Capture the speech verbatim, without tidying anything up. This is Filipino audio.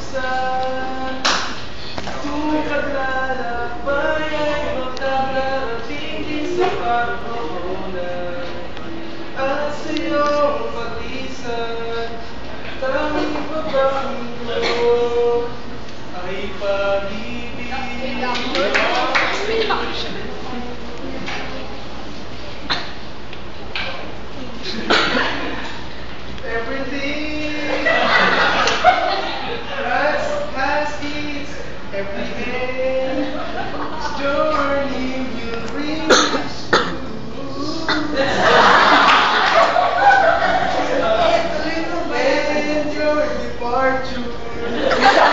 Paglisan, sukat lalakbay ay magdarating din sa pagkukunan. At sa'yo, Paglisan, tanging babaeng ko ay pag-ibig. Everything has, has its every end. Journey will reach and your departure.